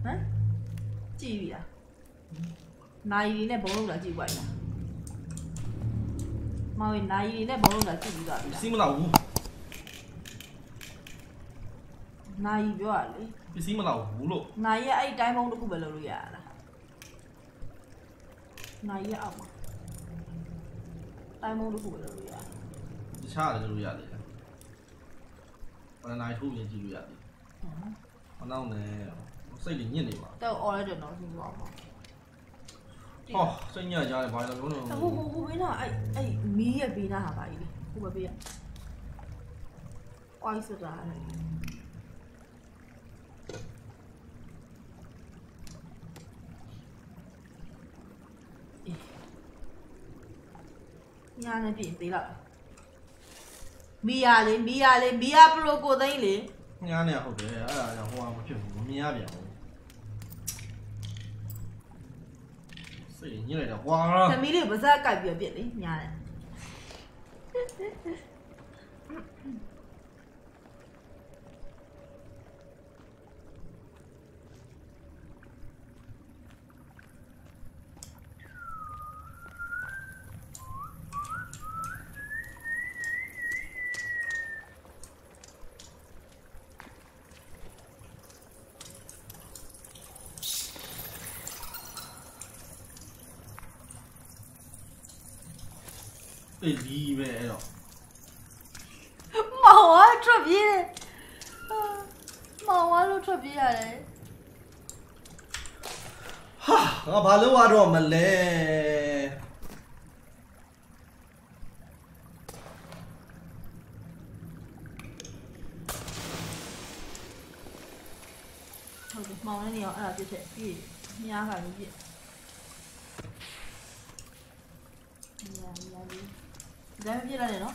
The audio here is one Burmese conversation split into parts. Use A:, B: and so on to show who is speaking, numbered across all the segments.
A: မ်ကြည့်ပြီလားနိုင်ရီနဲ့ဘုံလုံးလာကြည့်ပါလားမောင်နိုင်ရီနဲ့ဘုံလုံးလာကြည့်ပြီးသွားပြီလား
B: စီးမလောက်ဘူး
A: နိုင်ရီပြောရလေ
B: ပစ္စည်းမလောက်ဘူးလို့
A: နိုင်ရီအဲ့တိုင်းဘုံတစ်ခုပဲလုပ်လို့ရတာနိုင်ရီအောက်မှာတိုင်းဘုံတစ်ခုပဲလုပ်လို့ရ
B: တခြားလည်းလုပ်လို့ရတယ်ဘာနိုင်ထိုးရင်ကြည့်လို့ရတယ်မနောက်နဲ့စိတ်ကြီးညစ်နေပါ
A: တော့ order တယ်နော်ပြီးသွားပါ
B: ဟောစိတ်ညစ်ကြတယ်ဘာလို့လုံးလုံး
A: ဟိုဘေးနာအဲ့မီးရဲ့ဘေးနာဟာပါကြီးလေဟိုဘက်ဘေးကအိုက်စတာလေညာနဲ့ပြင်သေးလားမီယာလေမီယာပရိုကိုသိန်းလေ
B: ညာနဲ့ဟုတ်တယ်အဲ့ဒါကြောင့်ဟိုကမဖြစ်ဘူးမမြင်ရပြန်ဘူးစိတ်ညစ်လိုက်တော့ကွာ
A: သမီးလေးပါဇက်ကြိုက်ပြီးပြစ်လေညာနဲ့
B: အေးဒီပဲအဲ့တော့
A: မောင်ကထွက်ပြေးတယ်မောင်ကလို့ထွက်ပြေးရတယ်
B: ဟာငါဘာလို့ရတော့မလဲ
A: ဟုတ်တယ်မောင်လည်းနေအောင်အဲ့ဒါပြစ်ချက်ပြီးမြားခါလို့ပြစ်မြားလေးဒါပြစ်ရတယ်နော်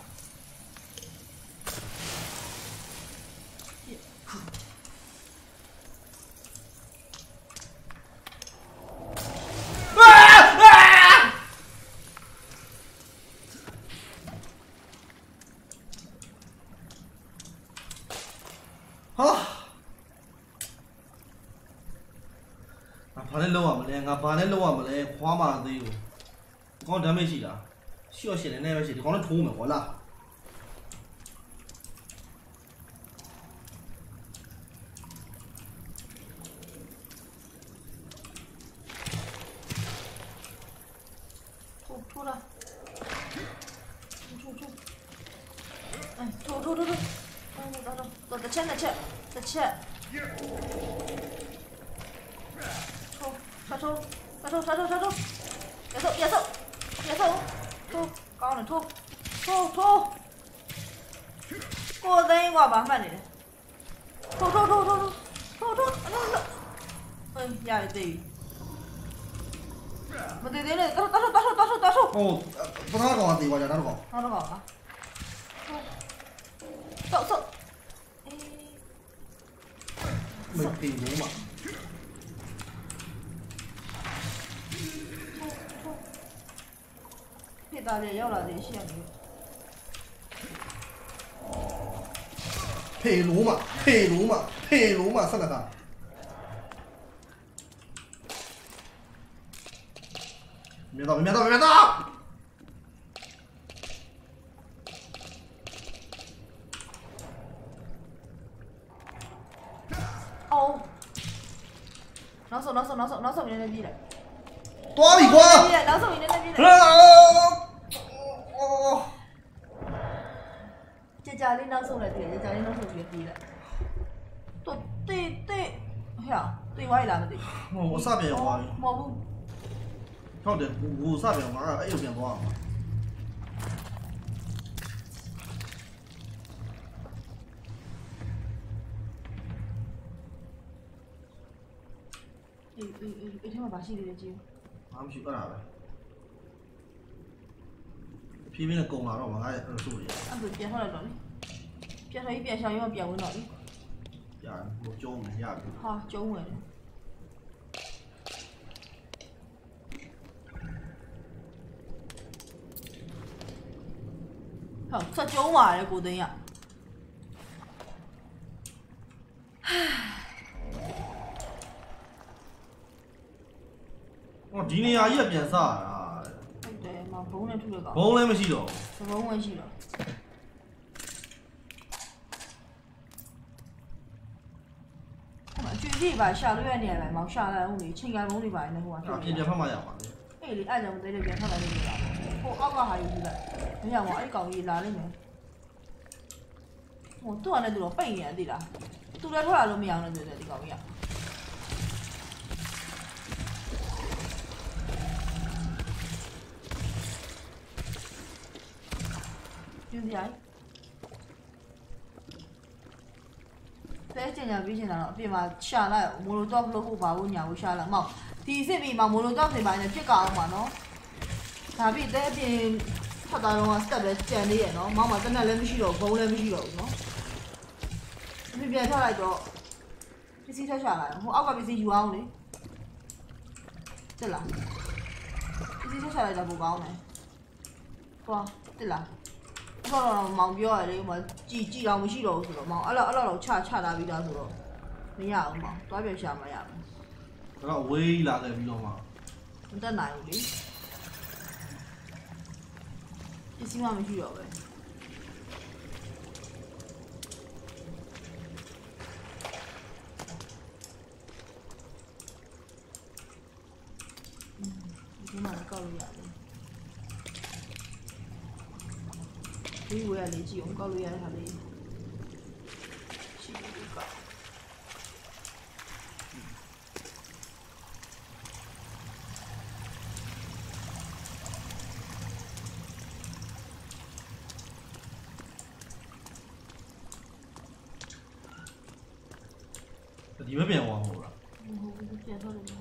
B: ဘာနဲ့လောက်ရမလဲငါဘာနဲ့လောက်ရမလဲခွားမသေးဘူးဒီကောင် damage ရှိတာရှော့ရှင်နေနေပဲရှိဒီကောင်လည်းထိုးမယ်ကွာလား
A: ထိုးလားထိုးတော့တစ်ချက်ထိုးကောင်းတယ်ထိုးကိုသိန်းกว่าဘာမှတ်နေတယ်ထိုးအေးရတယ်သေးမသေးသေးနဲ့တော်
B: ဟိုပထမကောင်ကတေးသွားကြနောက်တော့
A: ပါတော့
B: မပြေဘူးမှာ
A: ဖြစ်သားလေးရောက်လာသေးရှိရတယ်
B: ဖေလုံးမှာဆက်လက်တာမြတ်တော့
A: အော်နောက်ဆုံးနည်းနည်းပြေးလိုက်
B: သွားပြီကွာ
A: နောက်ဆုံးနည်းနည်းပြေးလိုက်ကြာလေးနောက်ဆုံးလည်းပြေးပြေးလိုက်တော့တေးဟဲ့တေးဝိုင်းလာမသိ
B: ဟိုအစပြန်ရောက်သွားပြီ
A: မဟုတ်ဘူး
B: ဟုတ်တယ်ဟိုအစပြန်ငါအဲ့လိုပြန်သွားမှာ
A: အေးထဲမှာဘာရှိသေးလဲကြည့်
B: ဘာမှမရှိအဲ့ဒါပဲဖြည်းဖြည်းနဲ့ကုန်လာတော့ငါအဲ့လိုဆိုရ
A: အဲ့ဒါပြန်ထွက်လာတော့လေပြန်ထွက်ပြီးပြန်ရှောင်ရောပြန်ဝင်တော့ပြီ
B: ရတယ်ဟိုကျုံးမယ်ရပြီ
A: ဟာကျုံးဝင်တယ်ဟုတ်ဆက်ကျုံးပါတယ်ကိုသိန်းရ
B: 哦，ဒီနေရာကြီးကပြန်စတာ
A: ဟုတ်တယ်မဘုံနဲ့ထုလိုက်ပါ
B: ဘုံလည်းမရှိတော့
A: ဘုံဝင်ရှိတော့အကျွေးကြီးပါရှာလို့ရနေရတယ်မောင်ရှာလာဦးလေချိန်ကဘုံတွေပါနေဟိုက
B: ပြင်ဖက်မှရပါလေ
A: အေးလေအဲ့ကြောင့်တဲတဲပြန်ထွက်လာလို့ရတာဟိုအောက်ကဟာကြီးလိုက်မရဘူးအဲ့ကောင်ကြီးလာလိမ့်မယ်ဟိုသူ့ကလည်းသူတော့ပိတ်နေတယ်သိလားသူလည်းထွက်လာလို့မရအောင်လို့ပြောတယ်ဒီကောင်ကြီးကပြင်းစရာတဲကျင်ညာပြီးချင်တာတော့အပြင်မှာရှာလိုက်မိုလိုတော့လို့ဖို့ပါဘူးညာဘူးရှာလိုက်မောက်ဒီစစ်ပြီးမှမိုလိုတော့ပြင်ပါနေဖြစ်ကြအောင်ပါနော်ဒါပြီးတဲအပြင်ထွက်သွားတော့စတက်ပဲကြံနေရနော်မောက်မှာတနက်လည်းမရှိတော့ဘုံလည်းမရှိတော့ဘူးနော်ဒီပြန်ထွက်လိုက်တော့ပစ္စည်းထက်ရှာလိုက်ဟိုအောက်ကပစ္စည်းယူအောင်လေတက်လားပစ္စည်းထက်ရှာလိုက်တာပိုကောင်းတယ်သွားတက်လားတော့မောင်ပြောရတယ်မောင်ကြည်တော့မရှိတော့ဘူးဆိုတော့မောင်အဲ့လောက်ချတာပြီးသားဆိုတော့မရဘူးမောင်တွားပြန်ရှာမရဘူး
B: ဒါတော့ဝေးလာခဲ့ပြီးတော့မှ
A: မတက်နိုင်ဘူးလေပစ္စည်းမှမရှိတော့ပဲဒီမှာကောက်လို့ရတယ်ဒီဝယ်ရလေကြည့်အောင်ကောက်လို့ရတဲ့ဟာလေးရှိတယ်ကောက်
B: ဒီမပြန်သွားဘူးလား
A: ဟုတ်ဘူးပြန်သွားတယ်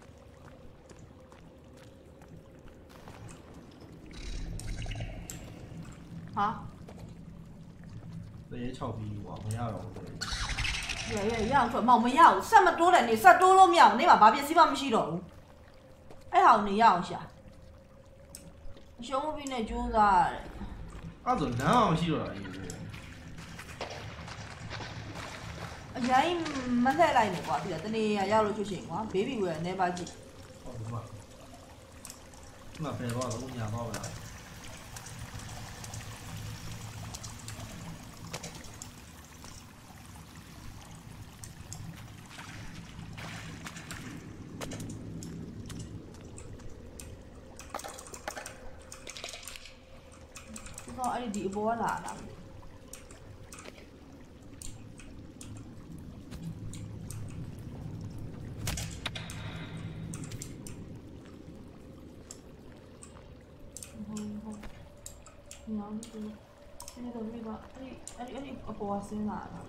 A: ဟာ
B: တရေ6ပြီးကွာမရတော့ဘူး
A: ရအောင်ဆိုမောင်မရဘူးဆက်မတိုးတယ်နေဆက်တိုးလို့မရဘူးနေမှာဘာပစ္စည်းမှမရှိတော့ဘူးအဲ့ဟာကိုနေရအောင်ရှာရှုံးမပြီးနဲ့ကြိုးစားရတယ်
B: အဲ့ဆိုလမ်းအောင်မရှိတော့တာကြီး
A: အရင်မလှည့်လိုက်နေကွာပြီးတော့တနေ့ရောက်လို့ချုပ်ရှင်ကွာဘေဘီဝယ်နေပါကြည့်
B: ဟုတ်ပြီပါမဖယ်တော့တော့ညာတော့လား
A: တော့အဲ့ဒီအပေါ်လာတာနော်ဒီတော့ဒီကအဲ့အပေါ်ဆင်းလာတာ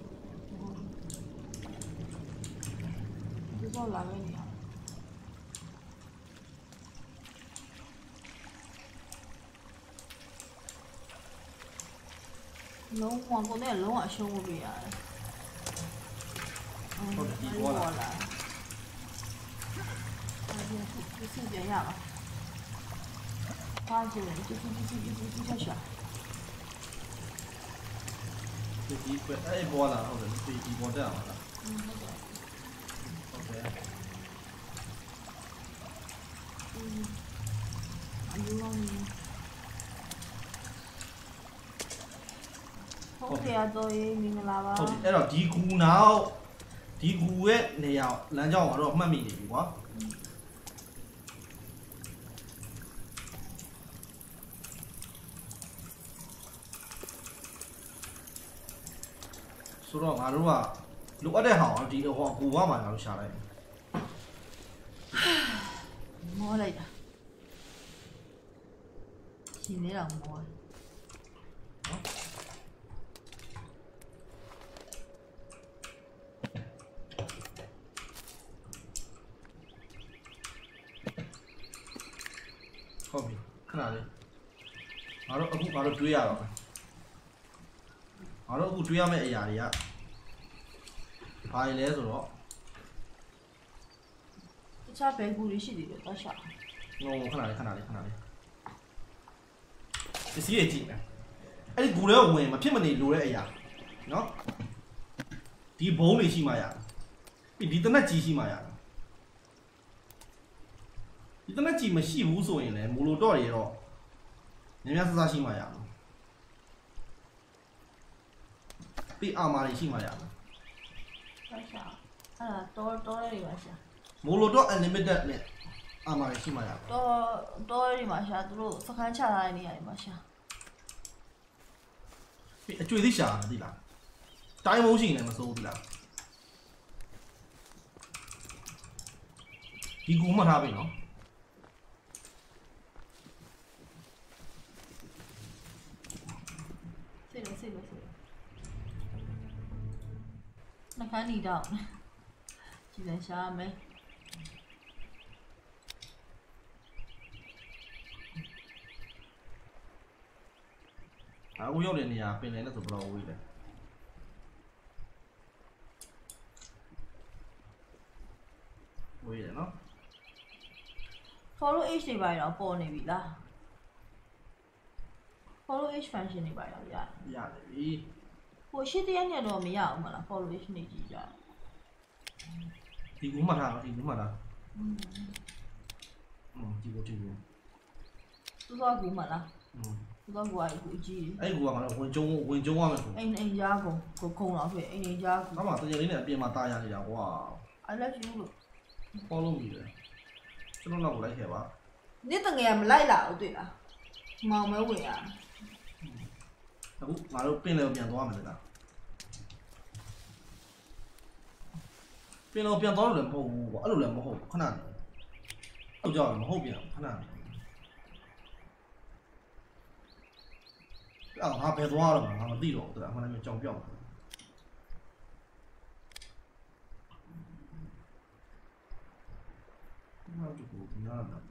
A: ဒီတော့လာနေရလုံးဝကိုလည်းလုံးဝအရှုံးမပေးရတယ်
B: ဟုတ်ဒီပေါ်လာ
A: ဒီစင်ပြန်ရပါဘာကြည့်လဲဒီချက်ရှာ
B: ဒီပဲအဲ့ပေါ်လာဟုတ်တယ်ဒီပေါ်တက်အောင်လားဟုတ်တယ်
A: အယူလုံးဟုတ်ကဲ့တော့မင်္ဂလာပါ
B: ဟုတ်ပြီအဲ့တော့ဒီကူနောက်ဒီကူရဲ့နေရာလမ်းကြောင်းကတော့မှတ်မိနေပြီကွာဆိုတော့ငါတို့ကလိုအပ်တဲ့ဟာကိုဒီဟောကူဝါမှာငါတို့ရှာလိုက်
A: မောလိုက်တာရှင်နေတော့မော
B: ဟုတ်ပြီခဏလေးငါတို့အခုတွေးရတော့ငါတို့အခုတွေးရမယ့်အရာတွေကဘာလဲဆိုတော့
A: တခြားဘယ်ကူတွေရှိသေးလဲတော့ရှာ
B: ခဏလေးပစ္စည်းတွေကြည့်မယ်အဲ့ဒီကူထဲကိုဝင်မဖြစ်မနေလိုတဲ့အရာနော်ဒီဘုံတွေရှိမှရပြီးဒီတနက်ကြီးရှိမှရဒီတနက်ကြီးမရှိဘူးဆိုရင်လည်းမိုလိုတော့တွေတော့များများစားရှိမှရမှာပြီးအာမာတွေရှိမှရမှာ
A: ဟုတ်ရှာအဲ့ဒါတော်လေးပါရှာ
B: မိုလိုတော့ unlimited နဲ့အာမာတွေရှိမှရမှာ
A: တော်လေးပါရှာသူတို့စခန်းချထားတဲ့နေရာတွေမှာရှာ
B: အကျွေးသိရှာသိလားတိုင်းမုံရှိနေမစိုးဘူးလားဒီကူမှတ်ထားပြီနော်
A: စိတ်လို့နှခမ်းနီတော့ကြည့်လိုက်ရှာမယ်
B: အခုရောက်တဲ့နေရာပင်လယ်နဲ့ဆိုဘယ်လိုဝေးလဲဝေးတယ်နော်
A: follow age တွေပါတော့ပေါ်နေပြီလား follow age function တွေပါတော့
B: ရတယ်ပြီ
A: ဟိုရှစ်တရက်နဲ့တော့မရအောင်မလား follow age နေကြည့်ကြတယ်
B: ဒီကူမှတ်ထားဒီကူမှတ်ထားဒီကူ
A: သူကကူမလားသူကကူအဲ့ကူအကြီး
B: အဲ့ကူကငါတို့ဝင်ကျုံရမယ်ဆို
A: အိမ်ကြားကုန်ကိုခုံတော့ဖြစ်အိမ်ကြားကူ
B: နောက်မှတကယ်လေးနဲ့အပြင်မှာတားရနေတာကွာ
A: I love you လို့
B: follow me ပဲကျွန်တော်တော့လိုက်ခဲ့ပါ
A: နေ့တငယ်မလိုက်လာဘူးတွေ့လားမောင်မဲဝင်ရ
B: အခုငါတို့ပင်လယ်ပြန်သွားမယ်လားပင်လယ်ပြန်သွားလို့လည်းမဟုတ်ဘူးကွာအဲ့လိုလည်းမဟုတ်ခဏဟုတ်ကြတယ်မဟုတ်ပြန်ခဏအော်ငါဘယ်သွားတော့ငါမသိတော့ဘူးဒါအမှန်တမ်းကြောင်ပြောက်နောက်တစ်ခုညားတာ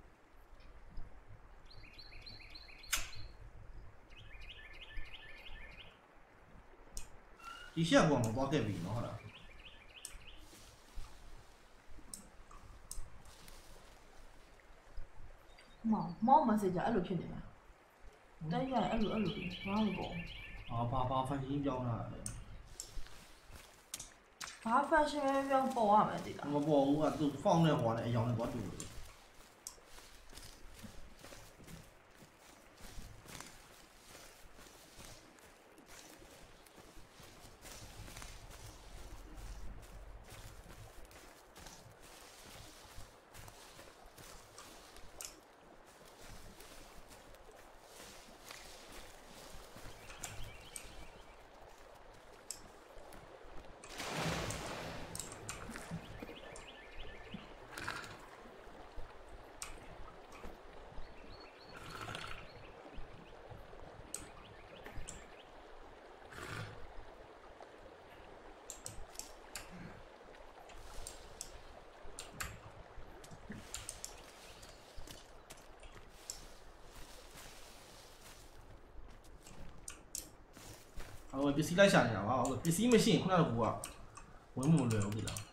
B: ဒီရှက်ကောင်မသွားခဲ့ပြီနော်ဟုတ်လား
A: မောင် message အဲ့လိုဖြစ်နေတာတိုင်းရအဲ့လိုဘာလို့ပေါ့
B: ဘာဖန်ကြီးပြောင်းတာလဲ
A: ဘာ fashion ပြောင်းပေါ်ရမယ်ဒီလား
B: မပေါ်ဘူးကသူဖောင်းနေဟောနဲ့အယောင်နဲ့သွားတူတယ်ဟိုပစ္စည်းလိုက်ရှာနေတာပါဟုတ်ပစ္စည်းမရှိရင်ခုနကကူကဝင်မှုမလွယ်ဘူးလား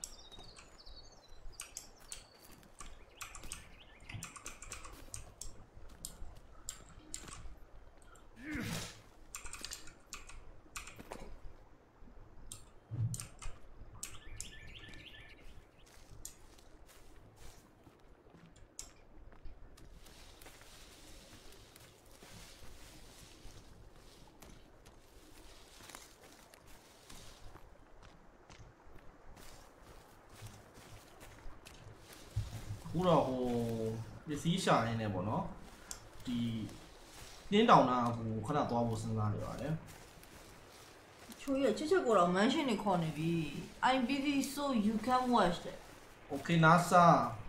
B: ခုတော့ဟိုပစ္စည်းရှာရင်းနေပေါ့နော်ဒီနှင်းတောင်နာကိုခဏသွားဖို့စဉ်းစားနေပါတယ်
A: ချိုးရချက်ကိုတော့ mention နေခေါ်နေပြီ I'm busy so you can watch it
B: Okay NASA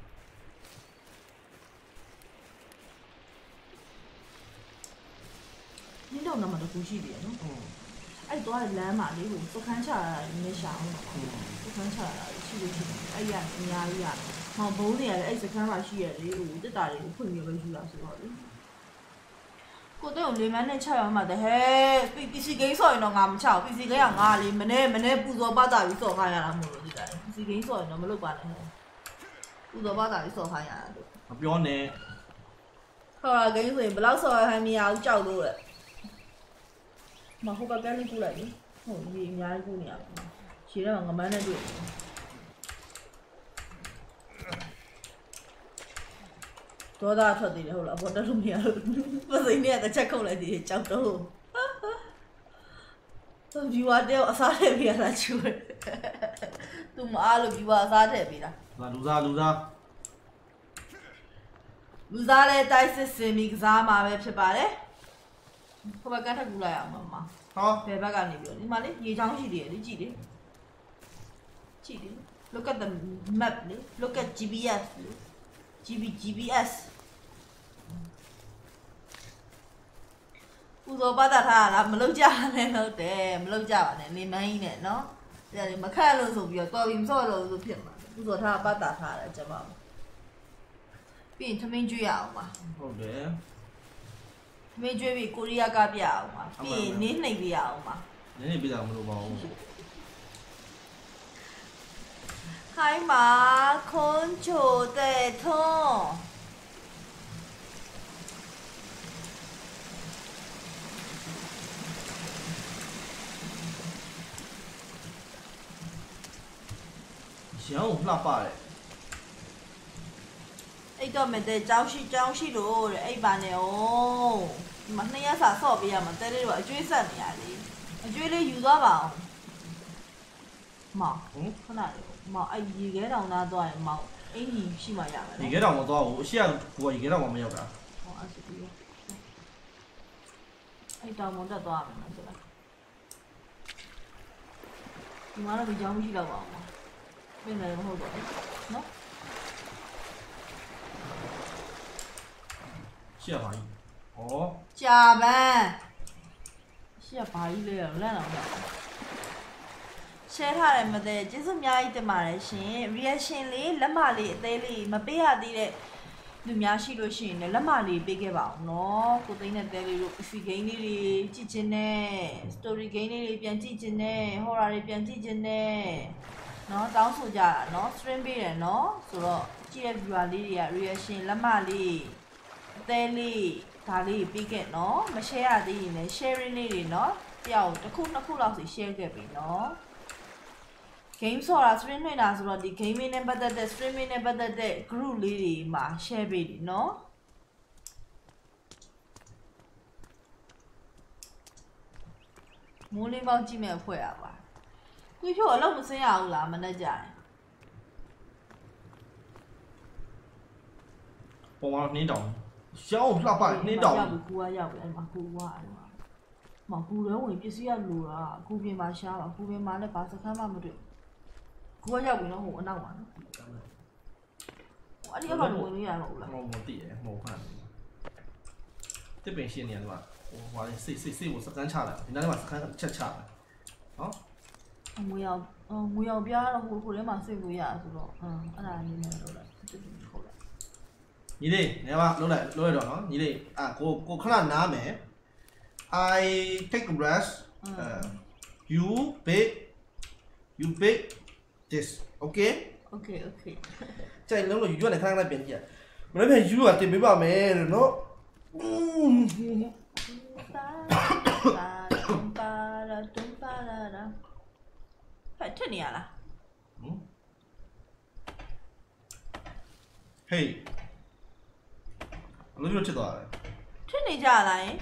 A: နင်းတော့နံပါတ်2ရှိတယ်နော်အဲ့တော့လမ်းမှာလေးကိုစခန်းချတာနည်းရှာအောင်စခန်းချတာရှိလို့ရှိတယ်အဲ့ရအများကြီးရဟောဘုံတွေရတယ်အဲ့စခန်းမှာရှိရလေဟိုတက်တာတွေကိုဖွင့်ပြီးပဲယူလာဆိုတော့လေကိုတော့လေမန်းနဲ့6ရောက်မှတဟဲ PC game ဆော်ရင်တော့ငါမချအောင် PC game ကငါလေမနေ့ပူဇော်ပါတာပြီးဆော်ခိုင်းရတာမဟုတ်လို့ဒီတိုင်း PC game ဆော်ရင်တော့မလုပ်ပါနဲ့ပူဇော်ပါတာပြီးဆော်ခိုင်းရတာလို့
B: မပြောနဲ့
A: ဟော game ဆိုရင်ဘယ်လောက်ဆော်ခိုင်းမရအောင်ကြောက်လို့လေမဟုတ်ပါပြန်လေးကူလိုက်လေဟုတ်ဒီအများကြီးကူနေရပါရှည်တော့ငမန်းနဲ့တွေ့ဒေါသထွက်သေးတယ်ဟုတ်လားဘောတက်လို့မရလို့ပစိနေတစ်ချက်ခုတ်လိုက်သေးတယ်ကြောက်တော့သူ viewer တယောက်အစားထည့်ပေးရတာချူတယ်သူမအားလို့ viewer အစားထည့်ပေးတာ
B: လူစား
A: လဲတိုက်စစ်စင်ပြီးကစားမှာပဲဖြစ်ပါတယ်ခဘကတ်ထကူလိုက်အောင်မ
B: ဟော
A: ဘယ်ဘက်ကနေပြီးတော့ဒီမှာလေရေချောင်းရှိတယ်လေကြည့်လေlook at the map လေ look at GPS လေ GPS ပူဇော်ပတ်တာထားလားမလုပ်ကြနဲ့ဟုတ်တယ်မလုပ်ကြပါနဲ့နေမိုင်းနဲ့နော်ဒါမခက်လို့ဆိုပြီးတော့တော်ပြီမစော့လို့ဆိုဖြစ်မှာပူဇော်ထားပတ်တာထားတယ်ကျွန်မပြီးရင်သမင်းကျွေးရအောင်ပါ
B: ဟုတ်တယ်
A: သမင်းကျွေးပြီးကိုရီးယားကပြအောင်ပါပြီးရင်နင်းနှိပ်ပြအောင်ပါ
B: နင်းနှိပ်ပြတာမလို့ပါဘူး
A: 海马空球的痛。
B: 行，那罢了。
A: အဲ့တော့မတဲ့ကြောင်းရှိလို့တဲ့အဲ့ပါနဲ့ဩဒီမှာ2ရက်စာဆော့ပေးရမှာတဲလေးတော့အကျွေးဆက်နေရလေအကျွေးလေးယူသွားပါအောင်မောင်ခဏလေးမောင်အဲ့ရေခဲတောင်သားသွားရင်မောင်အင်ကြီးရှိမှရမယ်
B: ရေခဲတောင်မသွားဘူးအရှိကကိုရေခဲတောင်မရောက်တာ
A: ဟောအဲ့ဆိုပြီးအဲ့တောင်မတက်သွားမယ်နော်ဆိုလားဒီမှာတော့ကြောင်းမရှိတော့ပါဘူးပြင်တယ်မဟုတ်တော့နော်
B: ရှိရပါကြီးဩ
A: ကြာပန်းရှိရပါကြီးလေလန့်အောင်share ထားတယ်မတဲ့ကျေးဇူးအများကြီးတင်ပါတယ်ရှင် reaction လေးလက်မလေးအသေးလေးမပေးရသေးတဲ့လူများရှိလို့ရှိရင်လည်းလက်မလေးပေးခဲ့ပါအောင်နော်ကိုသိန်းနဲ့တဲလေးတို့ PC game လေးတွေကြည့်ခြင်းနဲ့ story game လေးတွေပြန်ကြည့်ခြင်းနဲ့ horror တွေပြန်ကြည့်ခြင်းနဲ့နော်တောင်းဆိုကြတာနော် stream ပေးတယ်နော်ဆိုတော့ကြည့်တဲ့ viewer လေးတွေက reaction လက်မလေးအသေးလေးဒါလေးပေးခဲ့နော်မ share ရသေးရင်လည်း sharing လေးတွေနော်တယောက်တစ်ခုနှစ်ခုလောက်စီ share ခဲ့ပြီနော်game ဆိုတာ stream နေတာဆိုတော့ဒီ gaming နဲ့ပတ်သက်တဲ့ streaming နဲ့ပတ်သက်တဲ့ group လေးတွေမှာ share ပေးတယ်နော်မိုးလေးပေါက်ကြည့်မဲ့ဖွဲ့ရပါကိုဖြို့အလုပ်မစင်းရဘူးလားမနေ့ကျရင်
B: ပေါ်မှာနှင်းတောင်ရှောင်းလှပနှင်းတောင်
A: ကူကရောက်ပြီအဲ့မှာကူကအဲ့မှာမကူတော့ဝင်ပစ္စည်းရလိုတာကူပြင်မှာရှားပါကူပြင်မှာလည်းဘာစခန်းမှမတွေ့ကိုရောက်ပြီနော်ဟိုအနောက်မှာနော်ဟိုအဲ့ဒီကတော့ဝင်လို့ရမှာဟုတ်လား
B: ဟိုမသိရဟိုဖန်တစ်ပင်ရှင်းနေတယ်ကွာဟိုဟာလေစိတ်ကိုစကန်ချလာဒီနားမှာစကန်ချက်ချလာနော်
A: ငွေရောက်ပြားတော့ဟိုထဲမှာစိတ်ကိုရဆိုတော့အဲ့ဒါလေးနဲ့လုပ်လိုက်ဟုတ်လား
B: ညီလေးနေပါလုပ်လိုက်တော့နော်ညီလေးကိုခဏနားမယ် I take a breath you bake this okay ကြိုက်လုံးလို့ယူရတဲ့ခဏခဏပြန်ကြည့်ရမနေ့ကယူကတင်ပေးပါမယ်လို့နော်
A: ဖတ်ထနေရလား
B: ဟေးဘယ်လိုချစ်သွားလဲ
A: ထနေကြလားယင်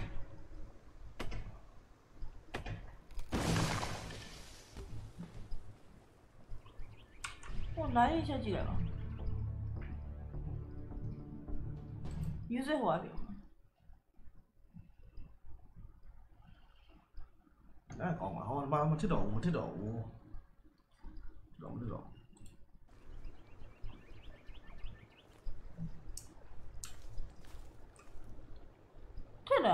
A: 哪一下进来了？user 好啊，
B: 那讲嘛，我妈没听到，没听到，没听到。
A: 听到。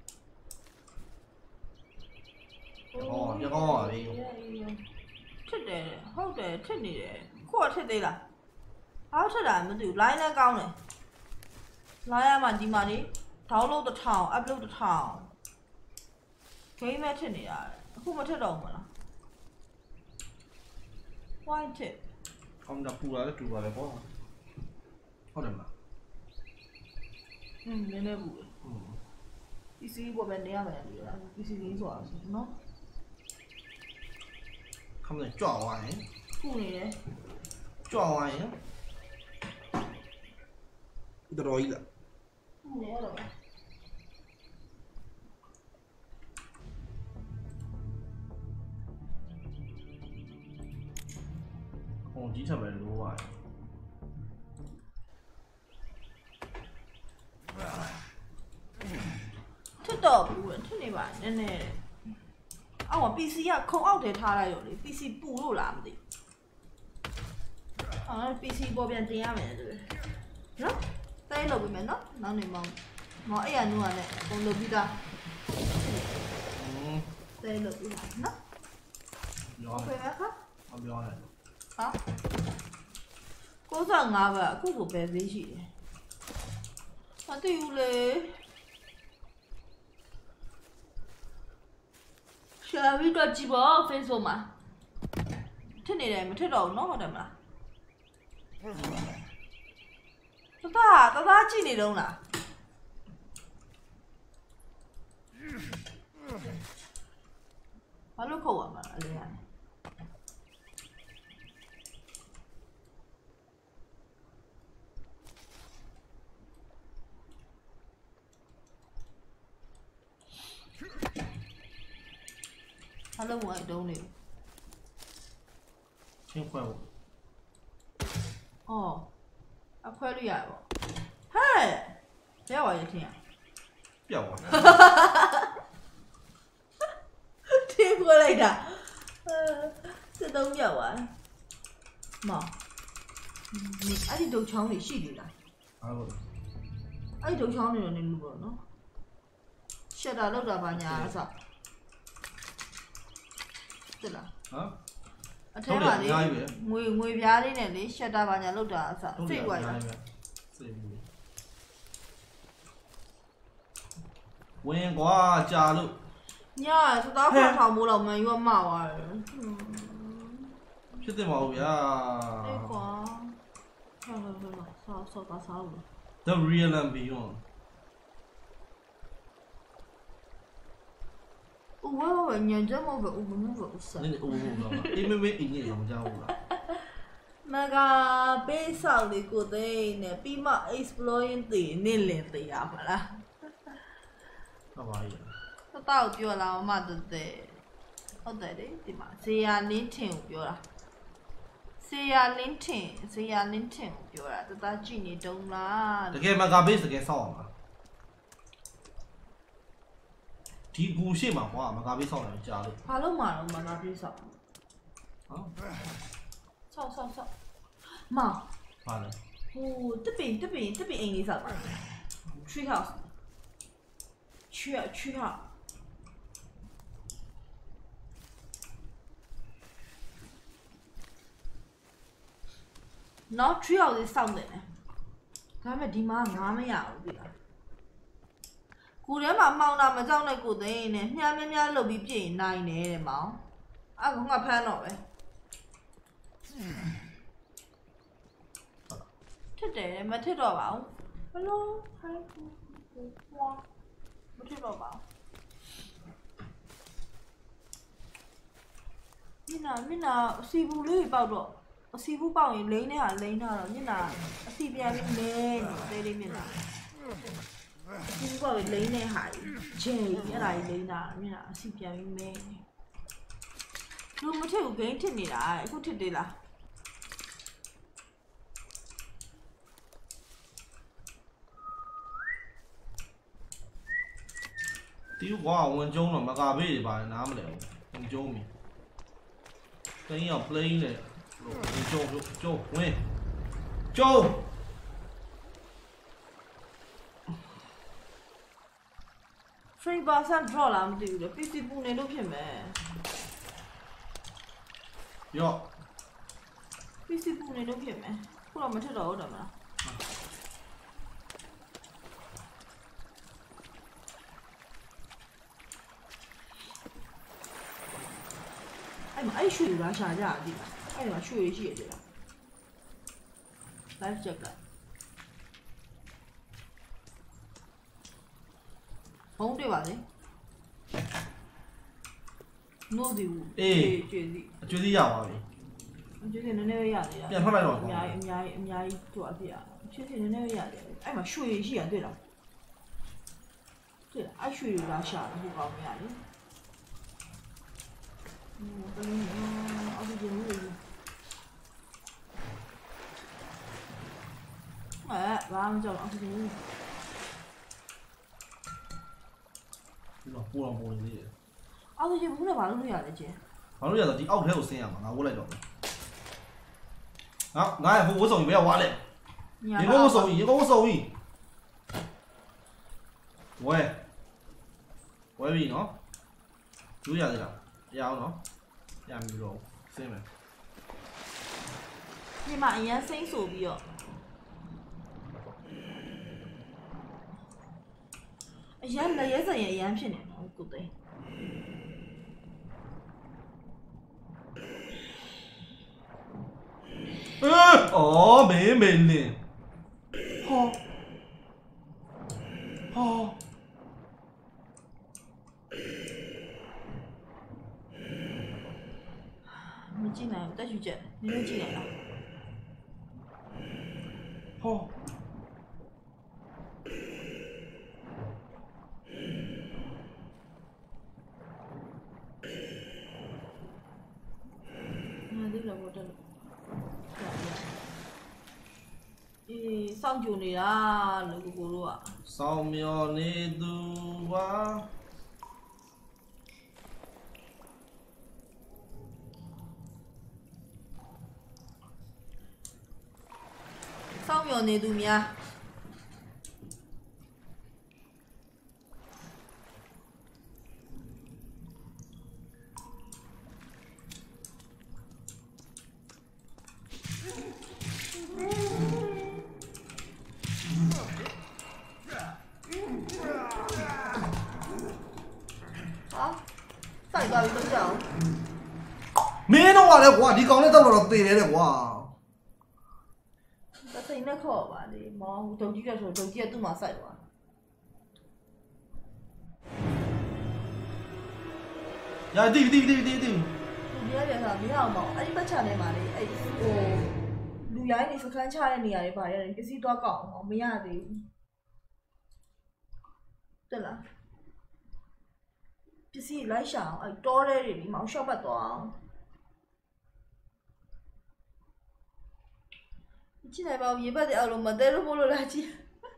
B: 哦，要讲啊，你。
A: ထစ်တယ်ဟုတ်တယ်ထစ်နေတယ်ကိုကထစ်သေးလားအားထစ်တာမသိဘူး line လည်းကောင်းတယ် line ရမှာဒီမှာနေ download 1000 upload 1000 game မဲ့ထစ်နေတာအခုမထစ်တော့ဘူးမလား why ထစ်
B: ကောင်းတာပူလာတယ်တူပါလေပေါ့ဟုတ်တယ်မလား
A: နည်းနည်းပူတယ်PC ပေါ်ပဲနေရမယ်လေ PC လေးဆိုတာနော်
B: 他们抓完人，
A: 顾你嘞，
B: 抓完人， တော်တော်ကြီးလား
A: နေရတော့ပဲ
B: ဟိုကြီးထပ်ပဲလိုးပါတယ်
A: ထစ်တော့ဘူးထစ်နေပါနည်းနည်းအော် PC ကခုံအောက်ထဲထားလိုက်ရောလေ PC ပူလို့လားမသိအော် PC ပေါ်ပြန်တင်ရမယ်တူနော်တဲလုပ်ပြီးမယ်နော်နောက်နေမောင်အဲ့ရနူးကလည်းပုံလုပ်ပြီးသားတဲလုပ်ပြီးတာနော်
B: ပြော
A: ဟုတ်
B: တယ်
A: ကဲ့ခါ
B: မပြောနဲ့
A: ဟာ95ပဲအခုကိုပဲသေးရှိတယ်မသိဘူးလေရှာပြီးတော့ကြည့်ပါ Facebook မှာထစ်နေတယ်မထစ်တော့ဘူးနော်ဟုတ်တယ်မလားတသားကြည့်နေတော့လားဘာလို့ခေါ်ရမှာလဲအလေးရတယ်ဘာလို့ဝင်တုံးနေ
B: ချင်းခွဲဖို့
A: အော်အခွဲလို့ရပါဟဲ့ဘယ်ဝါရထင်ရ
B: ပြောက်သွားတယ်
A: ထင်ခွဲလိုက်တာစစ်တုံးပြောက်သွားမောင်အဲ့ဒီဒုတ်ချောင်းတွေရှိသေးလား
B: အားလို့
A: အဲ့ဒီဒုတ်ချောင်းတွေတော့နေလို့ပေါ့နော်ရှက်တာလောက်တာပါညာအစတက်လား
B: ဟမ်
A: အထဲမှာလေငွေပြားလေးနဲ့လေရှက်တာပါညာလောက်တာအစစိတ်ွားရ
B: စိတ်ဘူးဝင်ကွာကြာလို့
A: ညာသသားဖောက်ထောင်မိုးတော့မန်ယူမသွားတယ်
B: ဖြစ်တယ်မဟုတ်ဗျာ
A: အေးကွာဆောက်စားလို့
B: The real and beyond
A: 我ညံကြမဘဦးမနဘဦးစား
B: နည်းအိုးလို့တော့အေးမေးမေးအင်းကြီးတော့မကြောက်ဘူးလား
A: မကပေးဆောက်လေးကိုသိနေပြီးမှ exploring တည်နေလင်တည်ရမလား
B: ဟုတ်ပါရဲ့
A: တော့ပြောလာမတဲ့ဟုတ်တယ်လေဒီမှာဇေယလင်းထင်ကိုပြောတာဇေယလင်းထင်ကိုပြောတာတသားကြည့်နေတုံးလား
B: တကယ်မကဘေးတကယ်ဆောက်အောင်လားဒီကူရှိမှာကွာမကဘေးဆောက်တယ်ကြာလို့
A: ဘာလို့မှာတော့မကပေးဆောက်
B: ဟမ်
A: ဆောက်မောင်
B: ဘာလဲ
A: ဟိုတပင်အိမ်လေးဆောက်ပါ tree house tree house နော် tree house လေးစောင့်တယ်ဒါပေမဲ့ဒီမှာငားမရဘူးပြီလားကိုထဲမှာမှောင်တာမကြောက်နဲ့ကိုသိန်းနဲ့မြားမြားလုပ်ပြီးပြင်နိုင်တယ်တဲ့မောင်အဲ့ကငါဖမ်းတော့ပဲထစ်တယ်မထစ်တော့ပါဘူးဘလို့ဟိုင်းဝါမထစ်တော့ပါဘူးမျက်နှာအစီဘူးလေးပေါက်တော့အစီဘူးပေါက်ရင်လိမ့်နေတာလိမ့်တာတော့မျက်နှာအစီပြန်ပြီးလဲနေသေးမျက်နှာအစီဘူးပေါက်ရင်လိမ့်နေဟာဂျေအဲ့ဒါကြီးလိမ့်တာမျက်နှာအစီပြန်ပြီးမဲလူမထစ်ဘူးဂိမ်းထစ်နေတာအခုထစ်သေးလား
B: တီးကွာဝင်ကျုံတော့မကဘေးတွေပါနားမလဲဘူးဝင်ကျုံပြီတင်းရောက် plane လေဝင်ကျုံဝင်ကျုံ
A: 3% draw လာမသိဘူးလေ PC ပူနေလို့ဖြစ်မယ်
B: ရော့
A: PC ပူနေလို့ဖြစ်မယ်ခုတော့မထစ်တော့ဟုတ်တယ်မလားအဲ့ရွှေလာရှာကြတယ်ဒီမှာအဲ့ဒီမှာရွှေရှိရတယ်လား live check ကဘုံတွေ့ပါလေနိုးစီဘူးကျွေးစီ
B: အကျွေးသေးရပါပြီ
A: 就现在那个样子呀。
B: 变出来了。
A: 做的呀，就现在那个样子。哎妈，水是啊，对了。对了，爱水有点下了，不搞没呀的。我跟你说，这节目。哎，晚上叫了这节目。
B: 波浪波浪的。
A: 这节目那把路呀的姐。
B: 把路呀的，第奥开有声呀嘛，我来着。啊，那我手艺不要挖嘞。你跟我手艺，喂，喂喏，做啥子啦？要喏，要唔做，是咪？
A: 你妈也生手臂哦。盐那也是盐品的，我觉得。
B: 哦，没呢。好。好。
A: 没进来，我再去接，你又进来了。
B: 好。
A: 上九年啊，那个锅炉啊。
B: 扫描内度啊。
A: 扫描内度面。
B: 没弄完了，你讲的到了对的哇。
A: 那是那可吧的，毛手机说手机都没晒哇。
B: 呀，对。
A: 你那边啥？你好毛？你不吃的嘛的？路沿你是看吃的你啊？你怕人必须多搞，没呀的。对了，必须来想，多的你毛小不多。进来吧，一把的奥罗没得了不了垃圾。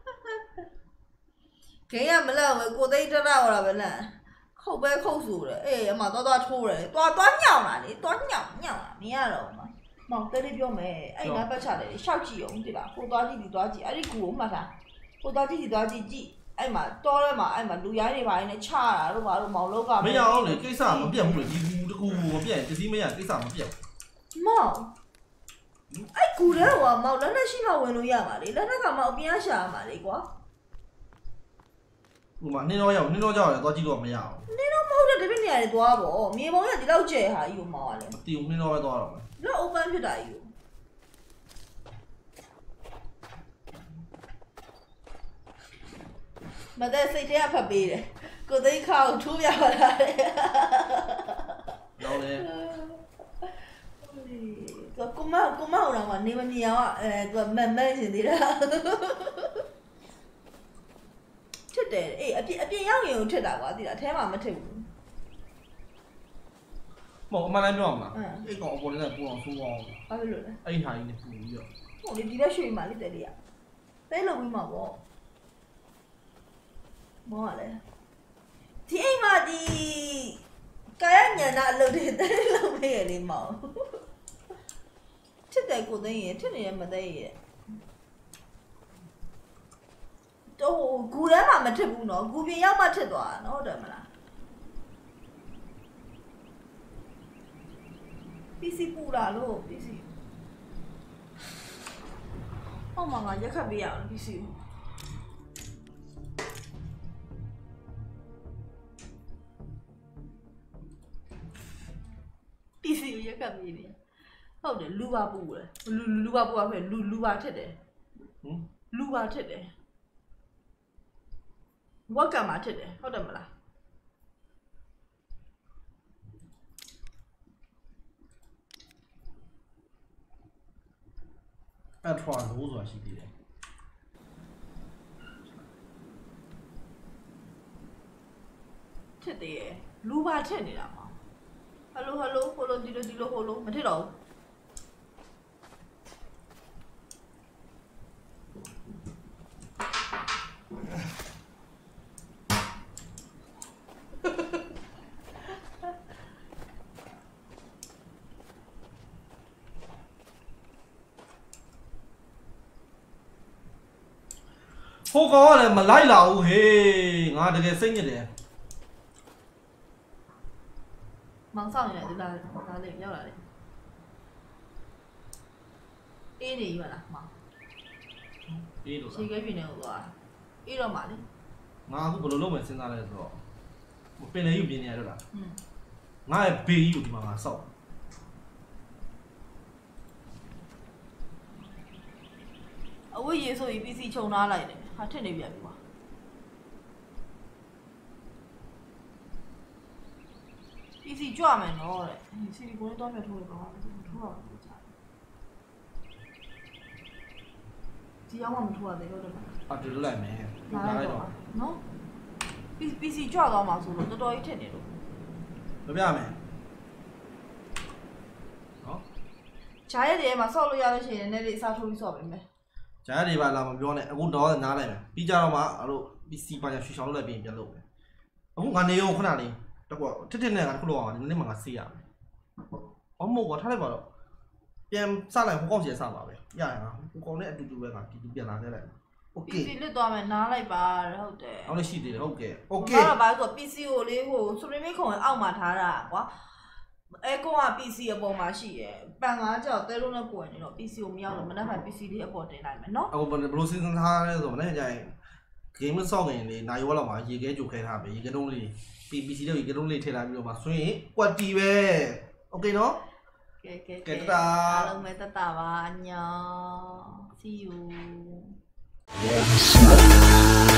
A: 给呀没了，我过得一直拿我了不了，口白口熟了，嘛多抽了，多尿了的，多尿了，你呀了嘛，毛得的表妹，那不吃的，小鸡用对吧？好多几的多几，你估嘛啥？好多几的多几几，嘛多了嘛，路沿的话，你吃啦，都话都毛老干。
B: 没有，你给啥么变不了？你估我变，这是没呀？给啥么变？
A: 毛。估了我毛，那是毛问路呀嘛的，那个毛边下嘛的瓜。
B: 嘛，你老叫的多几多没有？
A: 你老毛在这边年的多不？面包也得老接哈有毛的。
B: 丢你老多了。
A: 那欧班去哪有？没得谁这样拍背的，觉得一靠出不了来的。
B: 老的。
A: 公猫人嘛，你们鸟啊，个慢慢是的啦。吃的，一边养有吃的话，的啦，台湾没吃过。
B: 冇买来表嘛？一个我那不能说哦。
A: 哪里来？
B: 哎下你不一样。
A: 我你这水嘛，你得的呀，得了为嘛不？冇嘞，天嘛的，该年那老的得了没的毛。吃得过得也，吃的也没得也。估人嘛没吃过呢，估别样嘛吃多，那我怎么啦？必须补啦喽，必须。我妈妈也看不样，必须。必须也看不样。ဟုတ်တယ်လူပါပူတယ်လူပါပူပါဖြစ်လူပါထက်တယ်လူပါထက်တယ်ဝက်ကံမှာထက်တယ်ဟုတ်တယ်မလား
B: အဲ့ထွားလို့ဆိုတာရှိသေးတယ်
A: ထစ်သေးရဲ့လူပါထစ်နေတာမှာဟယ်လိုဟိုလိုဒီလိုဟိုလိုမထစ်တော့
B: ဟိုကောင်ကလည်းမလိုက်လာဘူးဟေးငါတကယ်စိတ်ညစ်တယ်
A: မောင်ဆောင်နေတယ်ဒီလားဒါလေးရောက်လာတယ်အေးနေပြီမလားမောင်
B: အေးလို့
A: ရှေ့ကပြင်းနေတော့အေးတော့မှလေ
B: ငါအခုဘယ်လိုလုပ်မယ်စဉ်းစားလဲဆိုတော့ပင်လေယူပြင်းနေရတော့လားငါရဲ့ဘေးကြီးကိုဒီမှာငါစောက်
A: အဝတ်ရေဆိုရင် PC ခြုံထားလိုက်တယ်ဟာထစ်နေပြန်ပြီကွာ PC ကြွမယ်နော်တဲ့စီလီကိုင်းတော့ပြထိုးရပါဦးထိုးရပါဘူးကြာဒီအောင်မထိုးရသေးလို့တော့
B: ဒီလိုလိုက်မယ်
A: လာလိုက်တော့နော် PC ကြွသွားမှာဆိုလို့တော်တော်ကြီးထစ်နေလို့
B: ပြမယ်နော်
A: ဂျားရဲ့တည်းမှာဆော့လို့ရလို့ရှိရင်လည်းနည်းနည်းအစားထိုးပြီးဆော့ပေးမယ်
B: ဂျားတွေပါလာမပြောနဲ့အခုတော့နားလိုက်မယ်ပြီးကြတော့မှအဲ့လို PC ပါညာရွှေချောင်းလုပ်လိုက်ပြီးပြန်လုပ်မယ်အခုငါနေရောခဏလေးတော့တစ်နဲ့ငါခုလောက်အောင်ဒီနေ့မှငါဆေးရမယ်အမို့ကွာထားလိုက်ပါတော့ပြန်စလိုက်ဟိုကောင်စီစပါပဲရရငါဟိုကောင်နဲ့အတူတူပဲငါဒီပြန်လာခဲ့လိုက်โอเค
A: PC လွတ်သွားမယ်နားလိုက်ပါဟုတ်တယ်
B: အောင်လည်းရှိသေးတယ်ဟုတ်ကဲ့โอเค
A: ဘာလို့ဘာလို့ PC ကိုလေးဟိုစထရီမင်းခုံအောက်မှာထားတာကွာအဲကွန်က PC အပေါ်မှာရှိရယ်ပန်ကားကြောက်တဲလုံးနဲ့ပွင့်နေတော့ PC ကိုမရောက်လို့မနေ့က PC လေးအပေါ်တင်လိုက်မယ်နော်
B: အခုဘယ်လိုစဉ်းစားထားလဲဆိုတော့မနေ့ကကြရင် game ဆော့နေလေနိုင်ရောလောက်မှာရေခဲကြိုခဲထားပဲရေခဲတုံးလေး PC တော့ရေခဲတုံးလေးထည့်လိုက်ပြီးတော့မှဆွင်းရင်ကွက်တီပဲโอเคနော်
A: ကဲတာအားလုံးပဲတတ်တာပါအညာ see you